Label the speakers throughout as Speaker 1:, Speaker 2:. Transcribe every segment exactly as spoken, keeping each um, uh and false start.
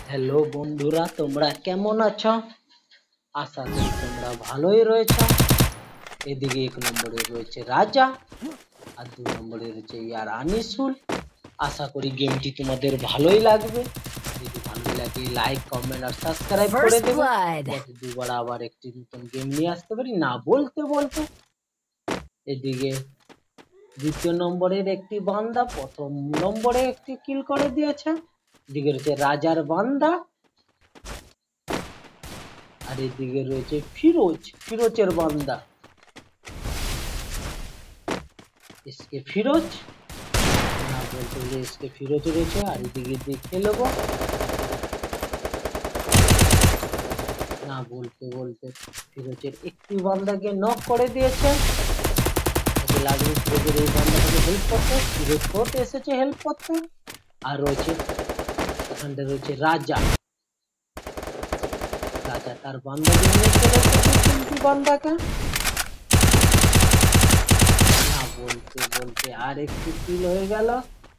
Speaker 1: Hello বন্ধুরা, তোমরা কেমন আছো? আশা করি তোমরা ভালোই রয়েছো। এদিকে এক নম্বরে রয়েছে রাজা আর দুই নম্বরে রয়েছে ইয়ার আনিসুল। আশা করি গেমটি তোমাদের ভালোই লাগবে। যদি ভালো লাগে লাইক কমেন্ট আর সাবস্ক্রাইব করে দেবে, যাতে দুবার আবার একটি নতুন গেম নিয়ে আসতে পারি। না বলতে বলতে এদিকে দ্বিতীয় নম্বরের একটি বান্দা প্রথম নম্বরে একটি কিল করে দিয়েছে। এদিকে রয়েছে রাজার বান্দা আর এদিকে রয়েছে ফিরোজ, ফিরোজের বান্দা এসকে ফিরোজ। না বলতে বলে এসকে ফিরোজ রয়েছে। আর এদিকে দেখে নেব, না বলতে বলতে ফিরোজের একটি বান্দাকে নক করে দিয়েছে। লাগবে ফিরোজের এই বান্দাটাকে হেল্প করতে। ফিরোজ করতে এসেছে হেল্প করতে। আর রয়েছে এখানটা রয়েছে রাজা, রাজা তার বান্দাকে নিয়ে চলে এসেছে তিনটি বান্দাকে। না বলতে বলতে আর একটু কিল হয়ে গেল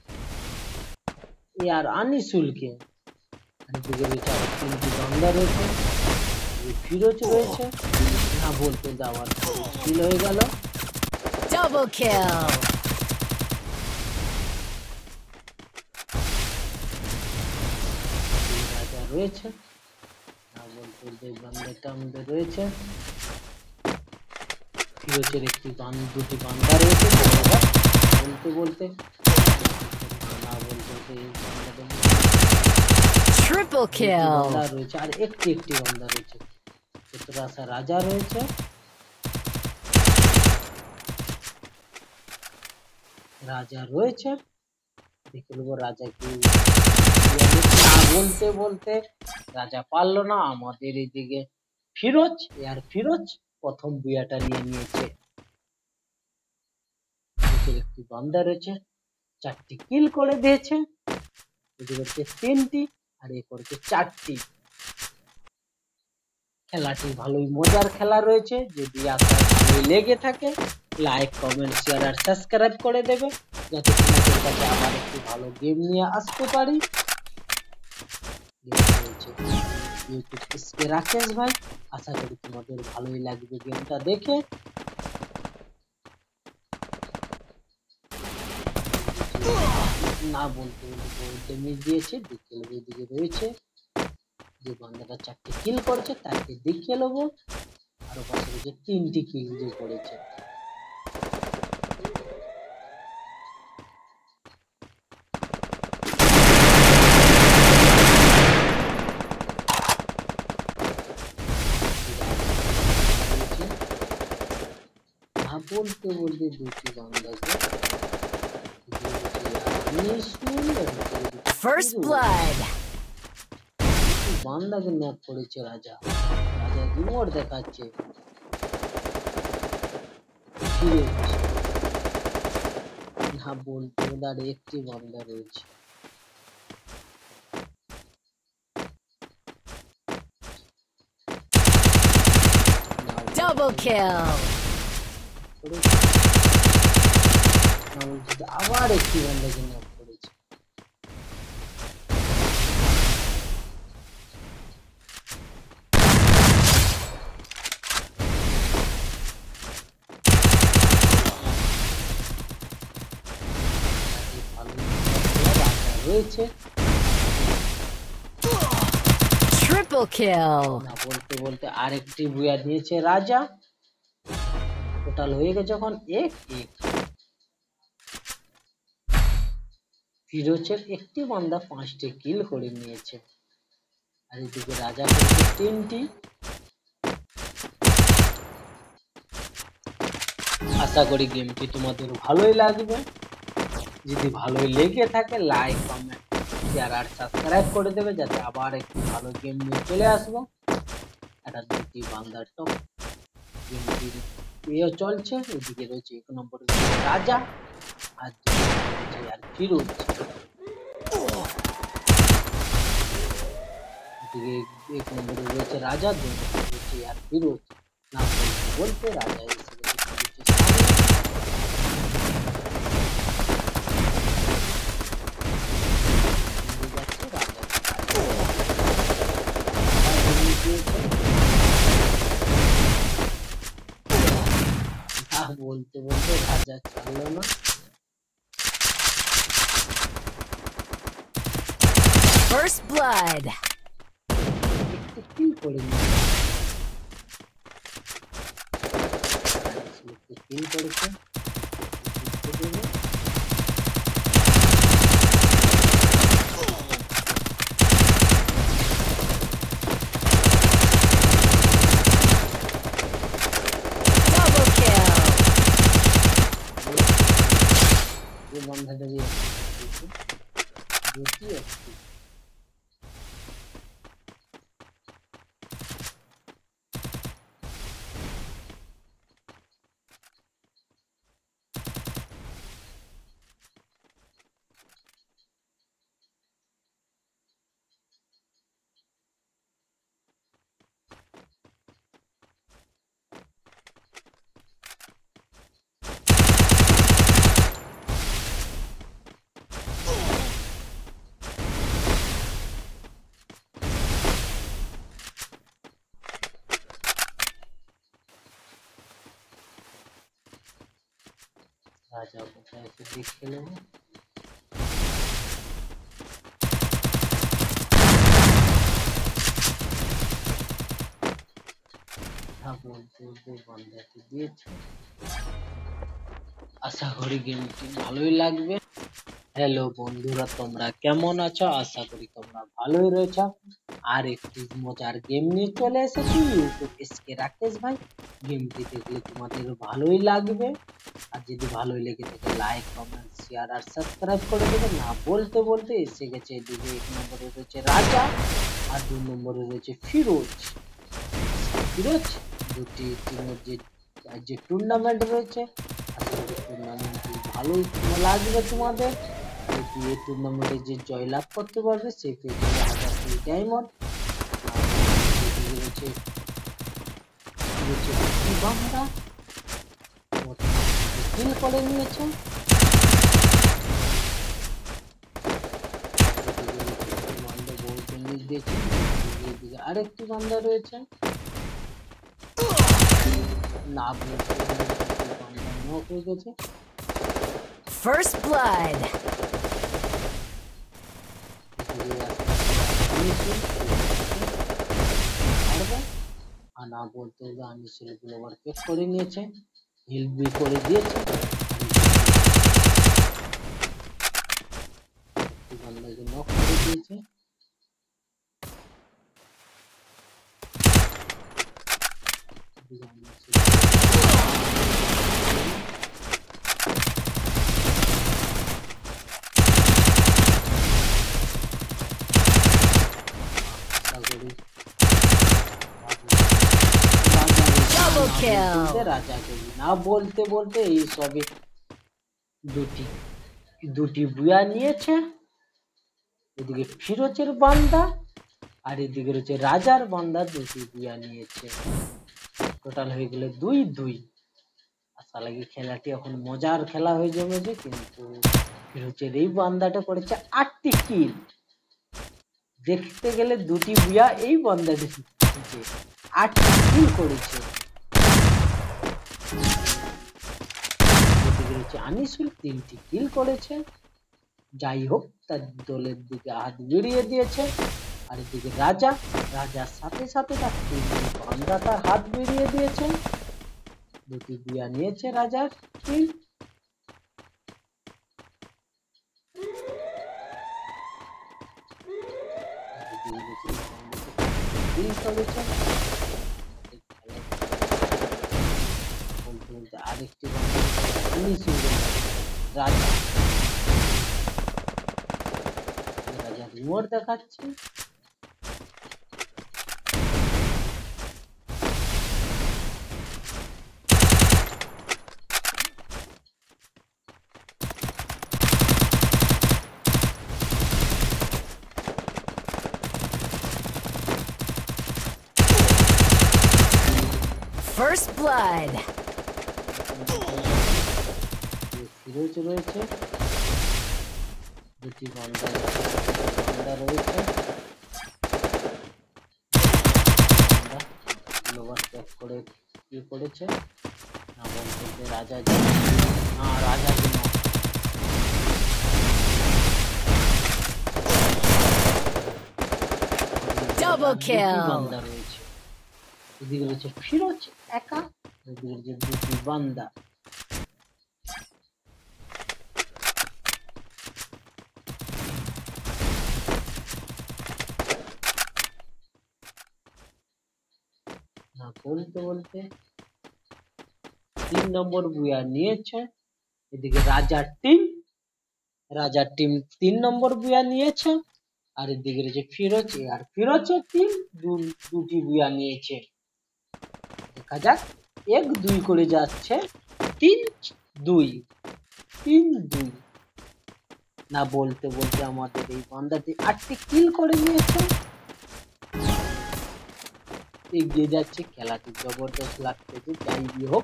Speaker 1: আর আনিসুলকে। এদিকে রয়েছে আর তিনটি বান্দা রয়েছে, ফিরোজ রয়েছে। না বলতে যাওয়ার পরে কিল হয়ে গেল।
Speaker 2: Double kill.
Speaker 1: রাজা রয়েছে। না বলতে যে বান্দাটা আমাদের রয়েছে, ফিরোজের একটি বান দুটি বান্দা রয়েছে। বলতে বলতে না বলতে
Speaker 2: ট্রিপল কিল
Speaker 1: রয়েছে আর একটি একটি বান্দা রয়েছে। চতুরাশা রাজা রয়েছে, রাজা রয়েছে। দেখে নেবো রাজা কি। না বলতে বলতে রাজা পারলো না। আমাদের এদিকে ফিরোজ, আর ফিরোজ প্রথম বুয়াটা নিয়ে নিয়েছে। একটি বান্দা রয়েছে, চারটি কিল করে দিয়েছে। এদিকে হচ্ছে তিনটি আর এ করেছে চারটি। খেলাটি ভালোই মজার খেলা রয়েছে। যদি আপনার ভালোই লেগে থাকে লাইক কমেন্ট শেয়ার আর সাবস্ক্রাইব করে দেবে, যাতে তোমাদের কাছে আবার একটি ভালো গেম নিয়ে আসতে পারি। ইউটিউব এসকে রাকেশ ভাই। আশা করি তোমাদের ভালোই লাগবে গেমটা দেখে। না বলতে বলতে ড্যামেজ দিয়েছে। দেখে নেবো এদিকে রয়েছে যে বান্দাটা চারটি কিল করেছে তাকে দেখে নেবো। আরো পাশে রয়েছে তিনটি কিল যে করেছে। না বলতে বলতে দুটি বান্দাকে
Speaker 2: ফার্স্ট ব্লাড
Speaker 1: বান্দাকে নক করেছে রাজা। রাজা রিমোট দেখাচ্ছে। না বলতে আর একটি বান্দা রয়েছে।
Speaker 2: Double kill.
Speaker 1: আবার একটি বান্দাকে নক করেছে। রয়েছে
Speaker 2: ট্রিপল কিল।
Speaker 1: না বলতে বলতে আরেকটি বুয়া দিয়েছে রাজা। টোটাল হয়ে গেছে যখন এক এক। ফিরোজের একটি বান্দা পাঁচটি কিল করে নিয়েছে। আর এদিকে রাজা করেছে তিনটি। আশা করি গেমটি তোমাদের ভালোই লাগবে। যদি ভালোই লেগে থাকে লাইক কমেন্ট শেয়ার আর সাবস্ক্রাইব করে দেবে, যাতে আবার একটি ভালো গেম নিয়ে চলে আসবো। এটা দুটি বান্দার টপ গেমটির ইয়ে চলছে। এদিকে রয়েছে এক নম্বরে রাজা আর আর ফিরোজ। এদিকে এক নম্বরে রয়েছে রাজা, দুই নম্বরে রয়েছে আর ফিরোজ। না বলতে বলতে রাজা এসে
Speaker 2: First blood.
Speaker 1: একটু কিল করে নিয়ে একটু কিল করেছে
Speaker 2: Double kill.
Speaker 1: এই বন্ধটা দিয়ে দুটি একটি রাজা কোথায় আছে দেখে নেব বন্ধটি দিয়েছে আশা করি গেমটি ভালোই লাগবে হ্যালো বন্ধুরা তোমরা কেমন আছো আশা করি তোমরা ভালোই রয়েছো আর একটি মজার গেম নিয়ে চলে এসেছি ইউটিউব এসকে রাকেশ ভাই গেমটি দেখলে তোমাদের ভালোই লাগবে আর যদি ভালোই লেগে থাকে লাইক কমেন্ট শেয়ার আর সাবস্ক্রাইব করে দেবে না বলতে বলতে এসে গেছে এদিকে এক নম্বরে রয়েছে রাজা আর দুই নম্বরে রয়েছে ফিরোজ ফিরোজ দুটি টিমের যে যে টুর্নামেন্ট রয়েছে আসলে টুর্নামেন্টটি ভালোই লাগবে তোমাদের যদি এই টুর্নামেন্টে যে জয়লাভ করতে পারবে সে পেয়ে যাবে হাজার দুই ডায়মন্ড রয়েছে রয়েছে বাংলা কিল করে নিয়েছে আরেকটি বান্দা রয়েছে না হয়ে গেছে
Speaker 2: First blood.
Speaker 1: আর না বলতে হবে আমি ছেলেগুলো আবার পেক করে নিয়েছে হিল বি করে দিয়েছে বান্দাকে নক করে দিয়েছে
Speaker 2: Double kill.
Speaker 1: রাজাকে না বলতে বলতে এই সবে দুটি দুটি বুয়া নিয়েছে এদিকে ফিরোজের বান্দা আর এদিকে রয়েছে রাজার বান্দা দুটি বুয়া নিয়েছে টোটাল হয়ে গেল দুই দুই আশা লাগে খেলাটি এখন মজার খেলা হয়ে জমেছে কিন্তু ফিরোজের এই বান্দাটা করেছে আটটি কিল দেখতে গেলে দুটি বুয়া এই বান্দাটি আটটি কিল করেছে আনিসুল তিনটি কিল করেছে যাই হোক তার দলের দিকে হাত বেরিয়ে দিয়েছে আর এদিকে রাজা রাজার সাথে সাথে তার তিনটি বান্দা তার হাত বেরিয়ে দিয়েছে দুটি বিয়া নিয়েছে রাজার কিল কিল করেছে আরেকটি রাজা রাজা রিমোট দেখাচ্ছে
Speaker 2: First blood.
Speaker 1: ফিরোজ রয়েছে দুটি বান্দা বান্দা রয়েছে লোভার ট্যাগ করে কি করেছে না বলতে রাজা না রাজা
Speaker 2: Double
Speaker 1: দুটি
Speaker 2: kill.
Speaker 1: বান্দা রয়েছে। এদিকে রয়েছে ফিরোজ একা, এদিকে রয়েছে দুটি বান্দা। না বলতে বলতে তিন নম্বর বুয়া নিয়েছে। এদিকে রাজার টিম, রাজার টিম তিন নম্বর বুয়া নিয়েছে। আর এদিকে রয়েছে ফিরোজ, আর ফিরোজের টিম দুটি বুয়া নিয়েছে। দেখা যাক, এক দুই করে যাচ্ছে, তিন দুই, তিন দুই। না বলতে বলতে আমাদের এই বান্দাটি আটটি কিল করে নিয়েছে, এগিয়ে যাচ্ছে। খেলাটি জবরদস্ত লাগতেছে, যাই হোক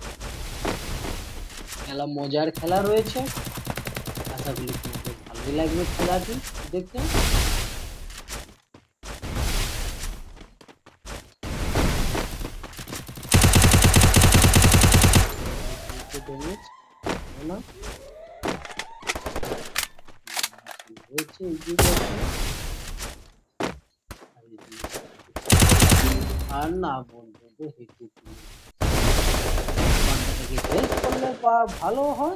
Speaker 1: খেলা মজার খেলা রয়েছে। আশা করি তোমাদের ভালোই লাগবে খেলাটি দেখতে। আর না বলবো তো হেঁটে বান্দাটাকে হেল্প করলে বা ভালো হয়।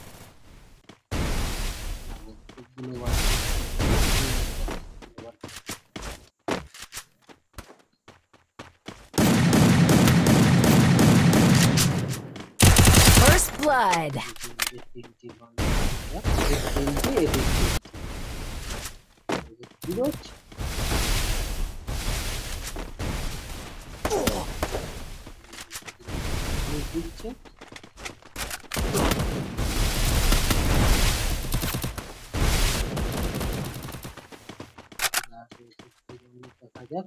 Speaker 2: First blood.
Speaker 1: তিনটি বান্দা, তিনটি এদিক ফিরোজ, দিচ্ছে। দেখা যাক,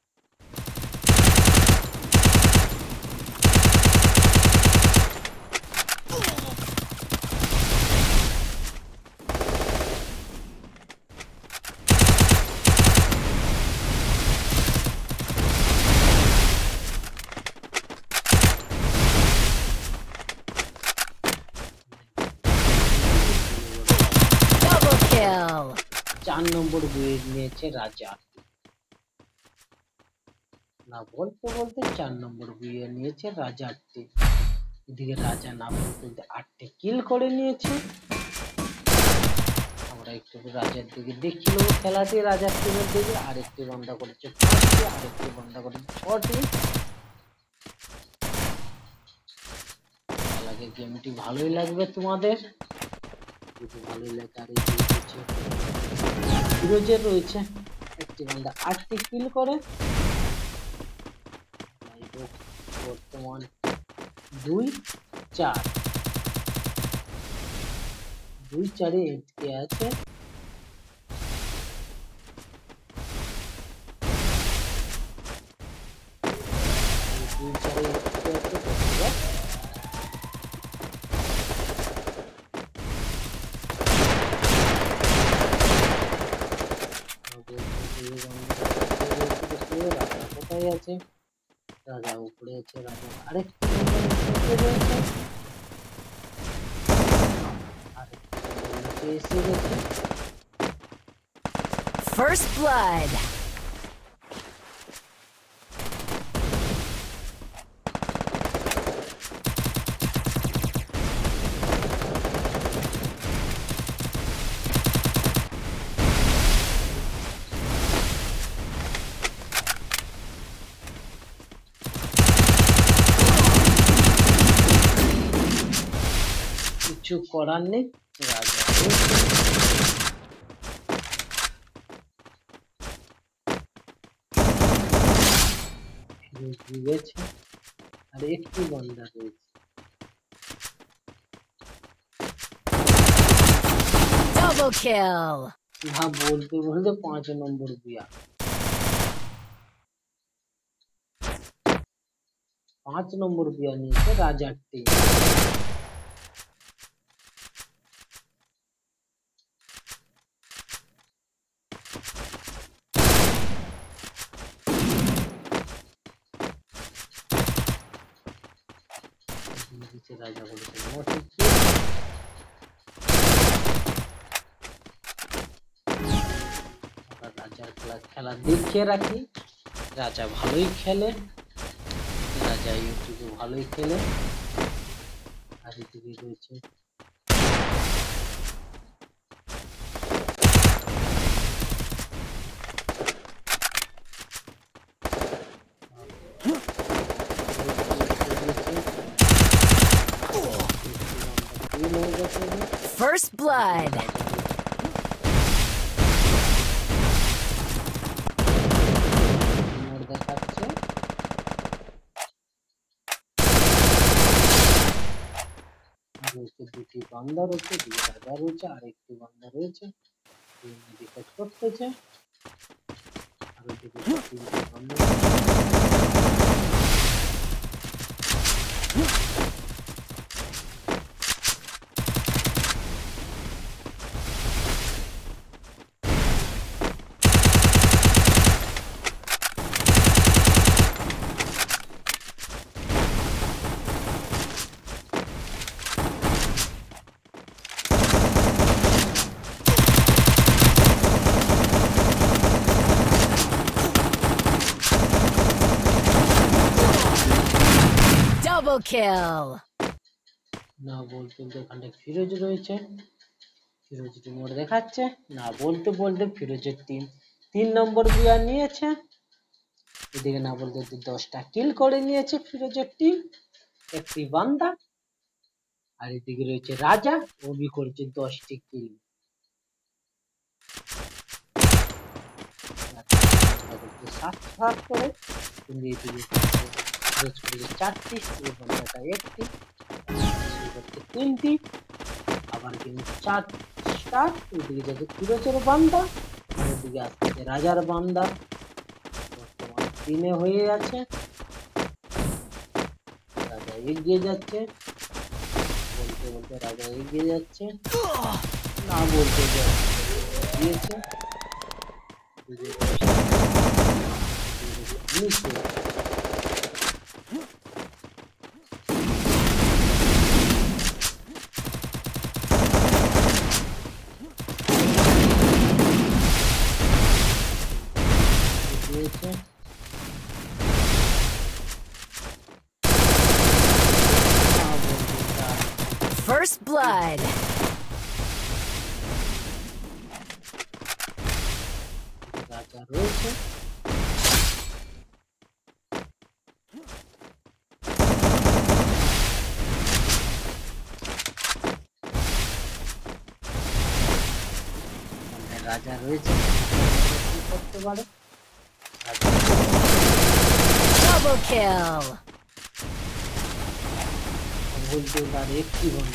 Speaker 2: Double kill.
Speaker 1: চার নম্বর বুয়ে নিয়েছে রাজা। না বলতে বলতে চার নম্বর বুয়ে নিয়েছে রাজার টিম। এদিকে রাজা না বলতে বলতে আটটি কিল করে নিয়েছে। আমরা একটু রাজার দিকে দেখি নেবো খেলাটি, রাজার টিমের দিকে। আরেকটি বান্দা করেছে পাঁচটি, আরেকটি বান্দা করেছে ছটি। খেলাকে গেমটি ভালোই লাগবে তোমাদের, যদি ভালোই লাগে। আর এই রয়েছে ফিরোজের রয়েছে একটি বান্দা আটটি কিল করে। বর্তমান দুই চার, দুই চারে এটকে আছে। দুই চারে এটকে আছে। রাজা কোথায় আছে? রাজা উপরে আছে। রাজা আরেকটি রয়েছে, আরেকটি এসে গেছে।
Speaker 2: First blood.
Speaker 1: কিছু করার নেই, রাজা গেছে। আর একটি বান্দা রয়েছে।
Speaker 2: Double kill.
Speaker 1: না বলতে বলতে পাঁচ নম্বর বুয়া, পাঁচ নম্বর বুয়া নিয়েছে রাজার টিম। রাজা বলেছে রাজার খেলা খেলা দেখিয়ে রাখি। রাজা ভালোই খেলে, রাজা ইউটিউবে ভালোই খেলে। আর এদিকে রয়েছে
Speaker 2: First blood.
Speaker 1: মোড় দেখাচ্ছে। রয়েছে দুটি বান্দা রয়েছে, দুটি রাজা রয়েছে, আর একটি বান্দা রয়েছে মেডিকেট করতেছে। আর ওইদিকে তিনটি বান্দা
Speaker 2: Double kill.
Speaker 1: না বলতে বলতে ওখানে ফিরোজ রয়েছে, ফিরোজটি মোড় দেখাচ্ছে। না বলতে বলতে ফিরোজের টিম তিন নম্বর বিয়ার নিয়েছে। এদিকে না বলতে বলতে দশটা কিল করে নিয়েছে ফিরোজের টিম, একটি বান্দা। আর এদিকে রয়েছে রাজা, ও বি করেছে দশটি কিল। সাত সাত করে কিন্তু এদিকে ফিরোজ করেছে চারটি, এই বান্দাটা একটি, তিনটি, আবার কিন্তু চার স্টার। এদিকে যাচ্ছে ফিরোজের বান্দা, আর এদিকে আসছে রাজার বান্দা। বর্তমান তিনে হয়ে আছে, রাজা এগিয়ে যাচ্ছে, বলতে বলতে রাজা এগিয়ে যাচ্ছে, না বলতে দিয়েছে। দিয়েছে
Speaker 2: First blood.
Speaker 1: রাজা রয়েছে, রাজা রয়েছে, কি করতে পারে?
Speaker 2: Double kill.
Speaker 1: বলতে তার একটি বন্ধু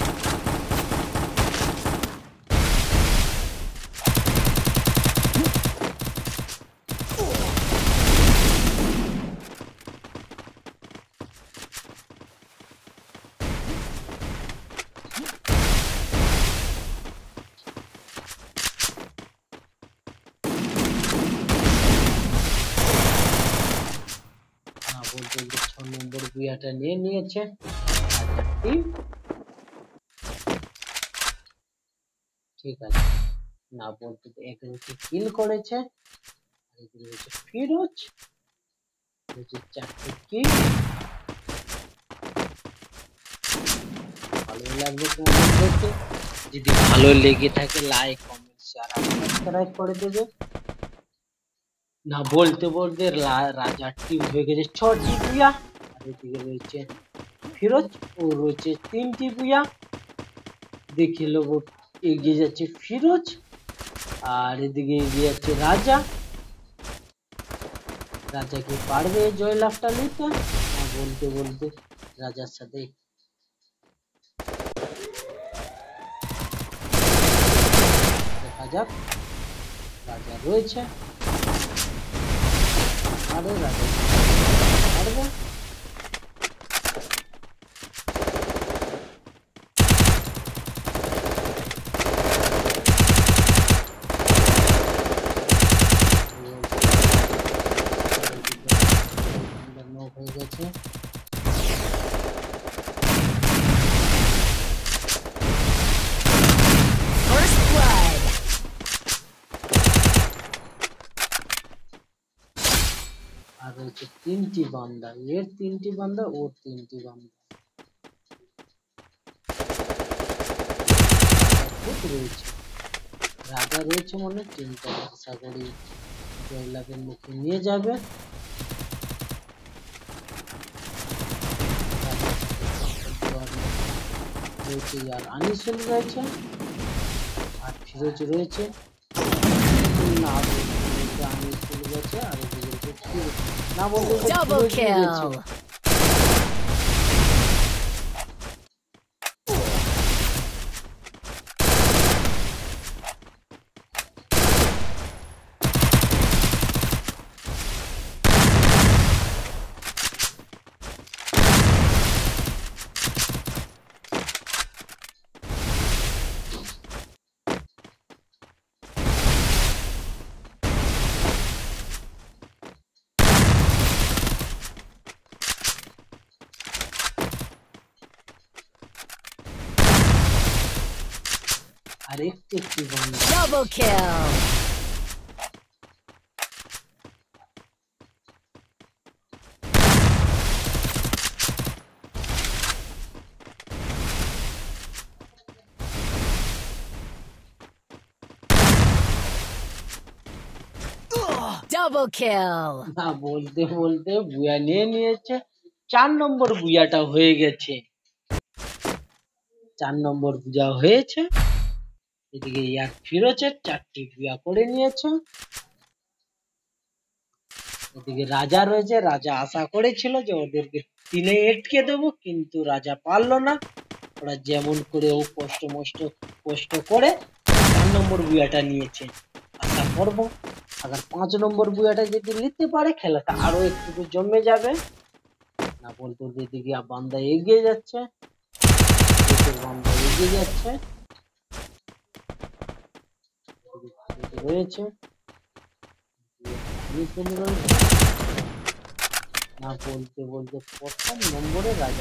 Speaker 1: না বলতে বলতে ছ নম্বর বিয়াটা নিয়ে নিয়েছে রাজার টিম। ঠিক আছে, না বলতে এগারোটি কিল করেছে। আর এদিকে রয়েছে ফিরোজ, রয়েছে চারটি কিল। ভালো লাগবে তোমাদের দেখে, যদি ভালো লেগে থাকে লাইক কমেন্ট শেয়ার আর সাবস্ক্রাইব করে দেবে। না বলতে বলতে রাজার টিম হয়ে গেছে ছটি বুয়া, আর এদিকে রয়েছে ফিরোজ, ও রয়েছে তিনটি বুয়া। দেখে লোক এগিয়ে যাচ্ছে ফিরোজ, আর এদিকে এগিয়ে যাচ্ছে রাজা। রাজা কি পারবে জয়লাভটা নিতে? না বলতে বলতে রাজার সাথে দেখা যাক। রাজা রয়েছে, আরে রাজা পারবে? হয়ে গেছে,
Speaker 2: First blood.
Speaker 1: আর রয়েছে তিনটি বান্দা, এর তিনটি বান্দা, ওর তিনটি বান্দা। রয়েছে রাজা রয়েছে মনে টিমটা আশা করি জয়লাভের মুখে নিয়ে যাবে। রয়েছে আর আনিসুল রয়েছে আর ফিরোজ রয়েছে না বলতে আনিসুল রয়েছে আর এদিকে না বলতে
Speaker 2: Double kill.
Speaker 1: আর একটি একটি বান্দা।
Speaker 2: Double kill. Double kill.
Speaker 1: না বলতে বলতে বুয়া নিয়ে নিয়েছে, চার নম্বর বুয়াটা হয়ে গেছে। চার নম্বর বুয়া হয়েছে। এদিকে ইয়ার ফিরোজের চারটি বুয়া করে নিয়েছে। এদিকে রাজা রয়েছে, রাজা আশা করেছিল যে ওদেরকে তিনে এটকে দেবো, কিন্তু রাজা পারলো না। ওরা যেমন করে ও কষ্ট মষ্ট কষ্ট করে চার নম্বর বুয়াটা নিয়েছে। আশা করবো আবার পাঁচ নম্বর বুয়াটা যদি নিতে পারে খেলাটা আরো একটু জমে যাবে। না বলতে এদিকে বান্দা এগিয়ে যাচ্ছে, বান্দা এগিয়ে যাচ্ছে রয়েছে না বলতে বলতে প্রথম নম্বরে রাজা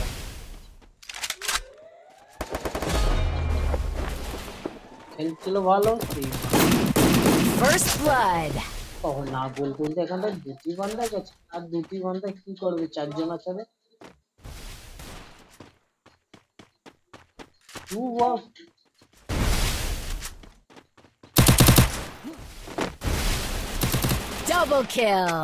Speaker 1: খেলছিল ভালো।
Speaker 2: First blood.
Speaker 1: তখন না বলতে বলতে এখানটা দুটি বান্দা গেছে, আর দুটি বান্দা কি করবে চারজন আছে।
Speaker 2: Double kill.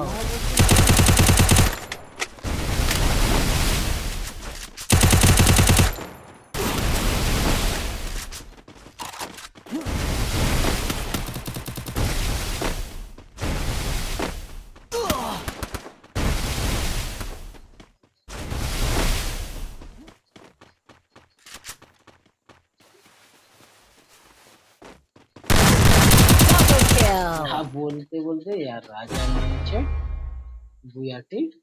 Speaker 1: বলতে বলতে আর রাজা নিয়েছে বুয়াটি।